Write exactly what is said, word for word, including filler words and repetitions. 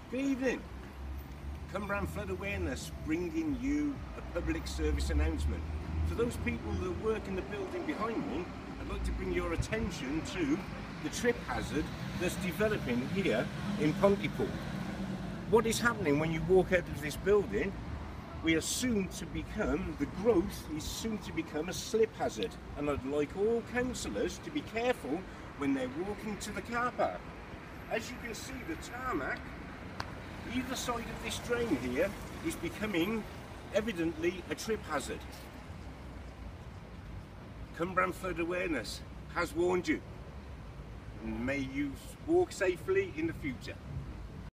Good evening. Cwmbran Flood Awareness bringing you a public service announcement. For those people that work in the building behind me, I'd like to bring your attention to the trip hazard that's developing here in Pontypool. What is happening when you walk out of this building, we are soon to become, the growth is soon to become a slip hazard. And I'd like all councillors to be careful when they're walking to the car park. As you can see, the tarmac either side of this drain here is becoming evidently a trip hazard. Cwmbran Flood Awareness has warned you. May you walk safely in the future.